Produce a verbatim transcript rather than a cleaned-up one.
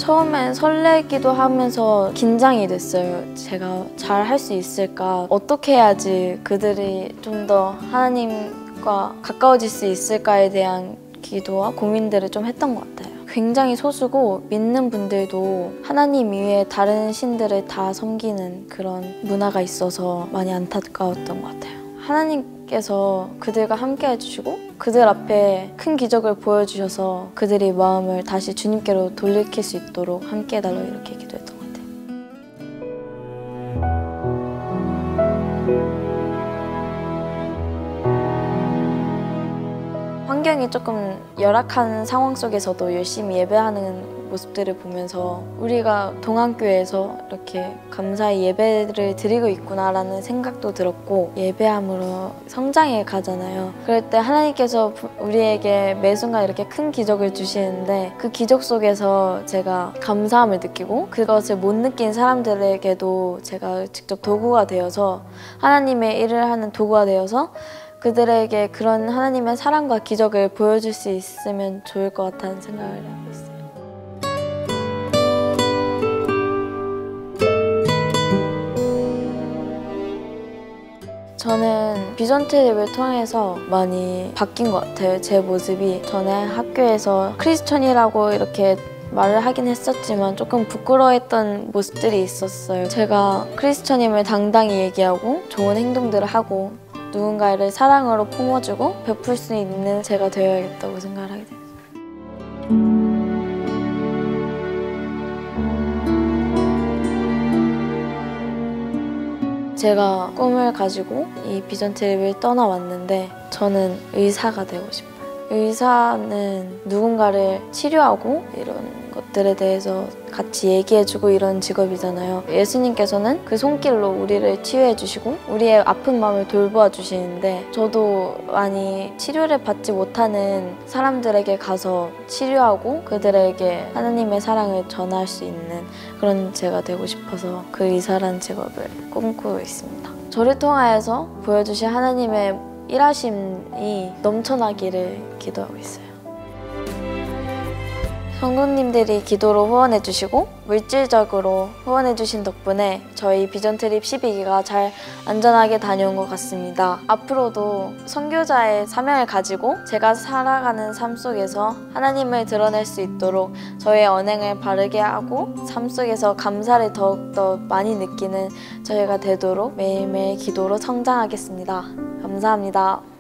처음엔 설레기도 하면서 긴장이 됐어요. 제가 잘 할 수 있을까? 어떻게 해야지 그들이 좀 더 하나님과 가까워질 수 있을까에 대한 기도와 고민들을 좀 했던 것 같아요. 굉장히 소수고 믿는 분들도 하나님 이외에 다른 신들을 다 섬기는 그런 문화가 있어서 많이 안타까웠던 것 같아요. 하나님께서 그들과 함께 해주시고 그들 앞에 큰 기적을 보여주셔서 그들이 마음을 다시 주님께로 돌이킬 수 있도록 함께 해달라고 이렇게 기도했던 것 같아요. 환경이 조금 열악한 상황 속에서도 열심히 예배하는 모습들을 보면서 우리가 동안교회에서 이렇게 감사의 예배를 드리고 있구나라는 생각도 들었고, 예배함으로 성장해 가잖아요. 그럴 때 하나님께서 우리에게 매 순간 이렇게 큰 기적을 주시는데 그 기적 속에서 제가 감사함을 느끼고 그것을 못 느낀 사람들에게도 제가 직접 도구가 되어서 하나님의 일을 하는 도구가 되어서 그들에게 그런 하나님의 사랑과 기적을 보여줄 수 있으면 좋을 것 같다는 생각을 하고 있어요. 저는 비전 트립을 통해서 많이 바뀐 것 같아요. 제 모습이 전에 학교에서 크리스천이라고 이렇게 말을 하긴 했었지만 조금 부끄러워했던 모습들이 있었어요. 제가 크리스천임을 당당히 얘기하고 좋은 행동들을 하고 누군가를 사랑으로 품어주고 베풀 수 있는 제가 되어야겠다고 생각을 하게 됐어요. 제가 꿈을 가지고 이 비전 트립을 떠나왔는데 저는 의사가 되고 싶어요. 의사는 누군가를 치료하고 이런 것들에 대해서 같이 얘기해주고 이런 직업이잖아요. 예수님께서는 그 손길로 우리를 치유해주시고 우리의 아픈 마음을 돌보아 주시는데 저도 많이 치료를 받지 못하는 사람들에게 가서 치료하고 그들에게 하나님의 사랑을 전할 수 있는 그런 제가 되고 싶어서 그 의사라는 직업을 꿈꾸고 있습니다. 저를 통하여서 보여주신 하나님의 일하심이 넘쳐나기를 기도하고 있어요. 성도님들이 기도로 후원해주시고 물질적으로 후원해주신 덕분에 저희 비전 트립 십이 기가 잘 안전하게 다녀온 것 같습니다. 앞으로도 선교자의 사명을 가지고 제가 살아가는 삶 속에서 하나님을 드러낼 수 있도록 저의 언행을 바르게 하고 삶 속에서 감사를 더욱더 많이 느끼는 저희가 되도록 매일매일 기도로 성장하겠습니다. 감사합니다.